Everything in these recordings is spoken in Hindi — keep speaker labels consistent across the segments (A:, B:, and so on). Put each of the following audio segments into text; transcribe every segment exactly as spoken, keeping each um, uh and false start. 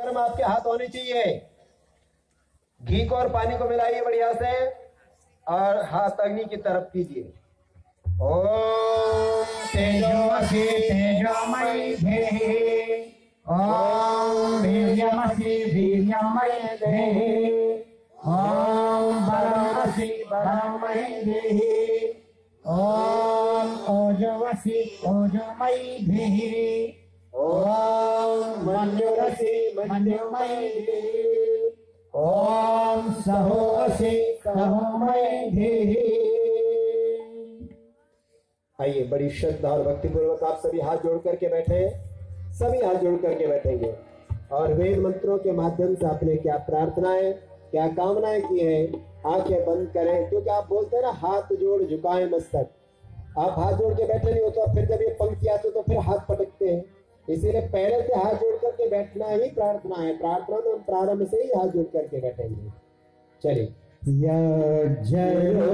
A: पात्र में आपके हाथ होने चाहिए। घी को और पानी को मिलाइए बढ़िया से और हाथ अग्नि की तरफ कीजिए। ओम
B: तेजोमसि तेजोमयि देहि, ओम वीर्यमसि वीर्यमयि देहि, ओम बलमसि बलमयि देहि, ओम ओजोमसि ओजोमयि देहि, ओम मन्युरसि मन्युमयि देहि, ओम सहोऽसि सहोमयि देहि।
A: आइए बड़ी श्रद्धा और भक्ति पूर्वक आप सभी हाथ जोड़ करके बैठे, सभी हाथ जोड़ करके बैठेंगे और वेद मंत्रों के माध्यम से आपने क्या प्रार्थनाएं क्या कामनाएं की है आंखें बंद करें, क्योंकि आप बोलते हैं ना हाथ जोड़ झुकाए मस्तक। आप हाथ जोड़ के बैठे नहीं हो तो फिर जब ये पंक्ति आती तो फिर हाथ पटकते हैं, इसीलिए पहले से हाथ जोड़ करके बैठना ही प्रार्थना है। प्रार्थना में हम प्रारंभ से ही हाथ जोड़ करके बैठेंगे। चलिए
B: यज्जयो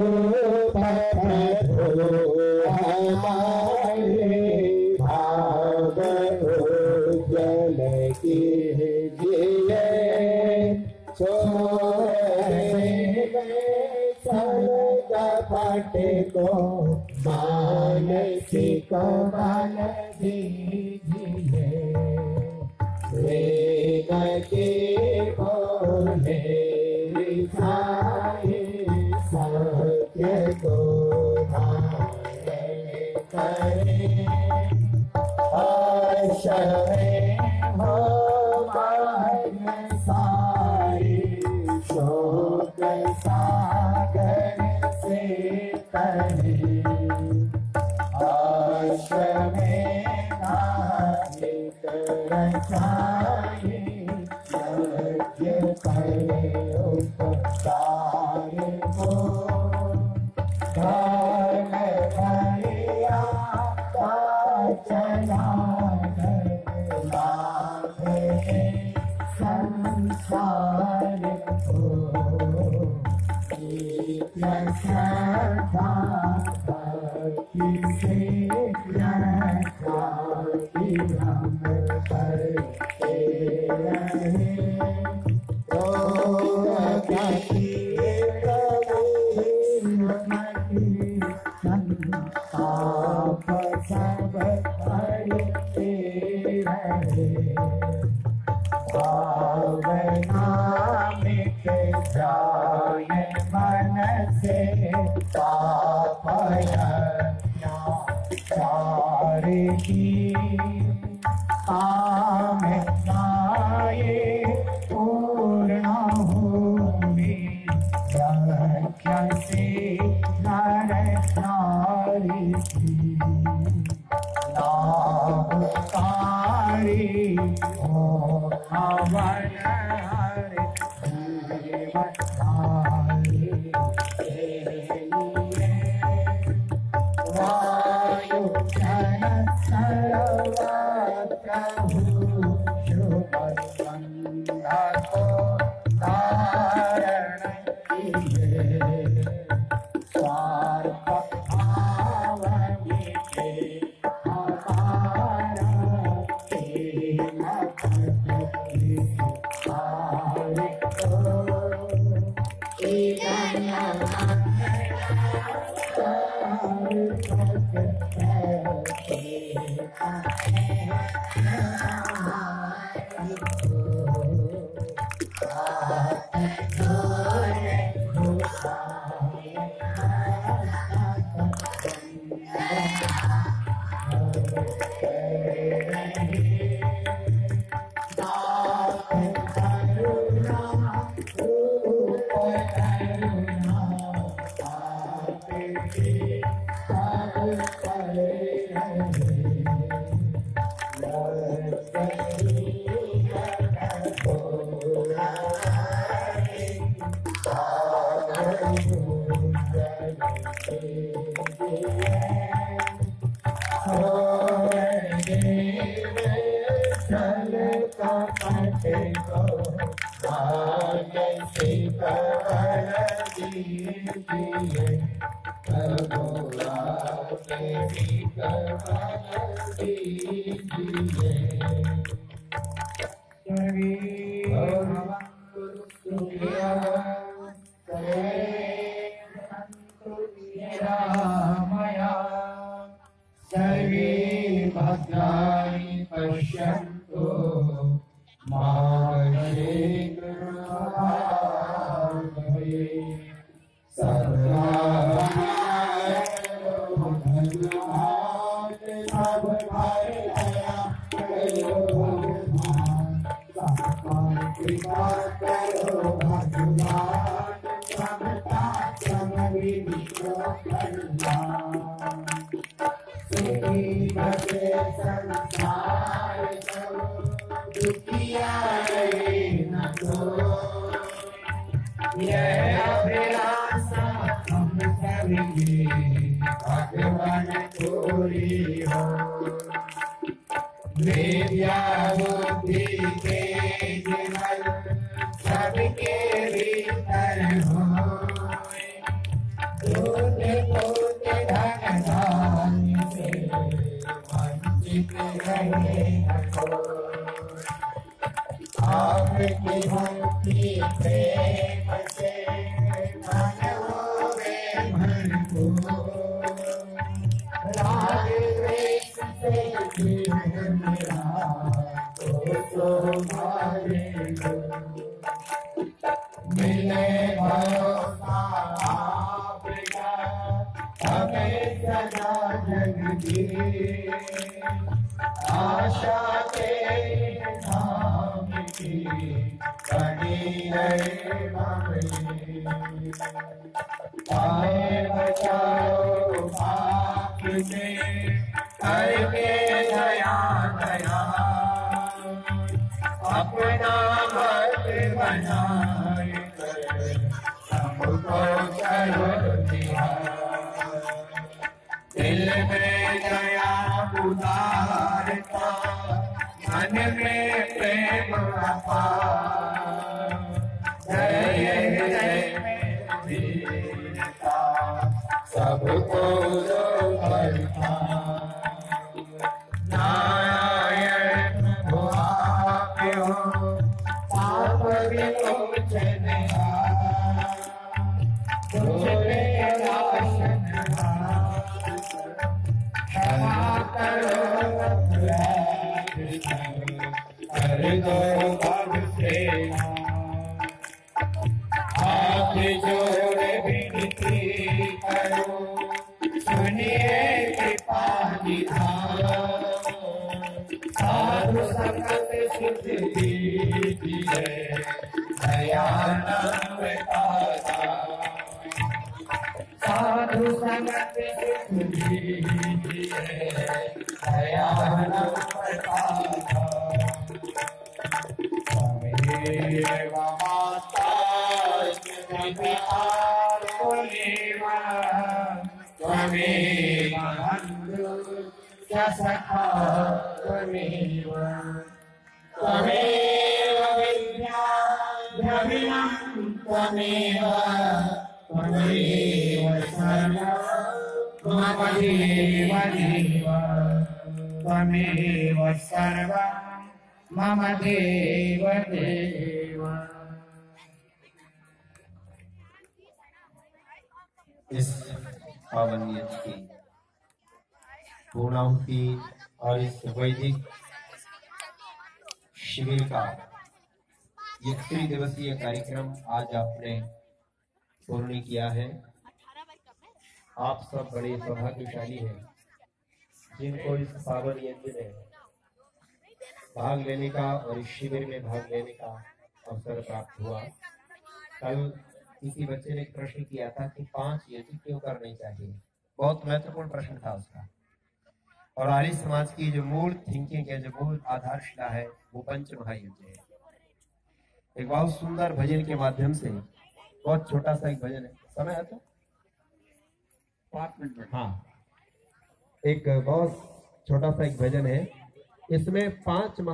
B: पठो हमारे भाव जल कीजिए, छोड़े पाटे को मानसिक बल दीजिए, वेद के बोले सत्य को करे, आश्रय हो मन सारी, शोक सागर से तरे, आश्रय नायक रचाए, यज्ञ करे उपकार को, धर्म भैया चला संसार को, श्रद्धा भक्ति से रक्षा की हम करते रहे, तो गति संताप सब करते रहे, भावना मिट जाए मन से पाप चार की, काम नाये पूर्ण होवे, रक्षा से नर नारी की, लाभकारी हो हवन हरे जीवधारी के लिए, वायु जन सर्वत्र शुभ संध्या को धारण किए, स्वार्थ भाव मिटे हमारा,
C: Hare
B: भगवान पूरी हो विद्या बुद्धि के जीवन सबके भीतर हो दूध दूध धन धान्य से वंचित रहे हो आपकी भक्ति प्रेम से मन होवे भरपूर राग द्वेष से जीवन मेरा तो तुम्हारे मिले भरोसा आपका हमें सदा जगदी आशा के धाम की कड़ी रहे ममरी आए बचाओ पाप से करके दया दया अपना भक्त बनाए हमको करो दिया दिल में दया उदारता मन में प्रेम अपार जय हृदय में वीरता सबको करता नारायण प्रभु आप हो पाप विमोचन तुझ पे राशन क्षमा करो कर दो भव से हाथ जोड़ विनती करो सुनिए कृपा निधान साधु संगत सुख दीजिए दयानंद दाता साधु संगत सुख दीजिए दयानंद दाता त्वमेव माता पिता त्वमेव त्वमेव बन्धु च सखा त्वमेव त्वमेव विद्या द्रविणं त्वमेव त्वमेव सर्वं मम देव देव त्वमेव सर्वं मम देव देव।
A: इस पावन यज्ञ की पूर्णाहुति और इस वैदिक शिविर का ये त्रिदिवसीय कार्यक्रम आज आपने पूर्ण किया है। आप सब बड़े सौभाग्यशाली हैं जिनको इस पावन यज्ञ में भाग लेने का और इस शिविर में भाग लेने का अवसर प्राप्त हुआ। कल किसी बच्चे ने एक प्रश्न किया था कि पांच यज्ञ क्यों करने चाहिए। बहुत महत्वपूर्ण प्रश्न था उसका। और आर्य समाज की जो मूल थिंकिंग है, जो मूल आधारशिला है, वो पंच महायज्ञ है। एक बहुत सुंदर भजन के माध्यम से, बहुत छोटा सा एक भजन है, समय है तो पांच मिनट में, हाँ, एक बहुत छोटा सा एक भजन है। इसमें पांच